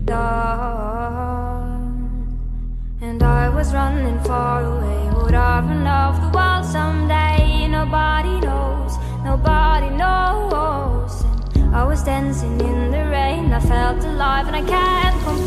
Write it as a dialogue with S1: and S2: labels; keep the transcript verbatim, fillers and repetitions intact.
S1: And I was running far away. Would I run off the world someday? Nobody knows, nobody knows. And I was dancing in the rain, I felt alive and I can't complain.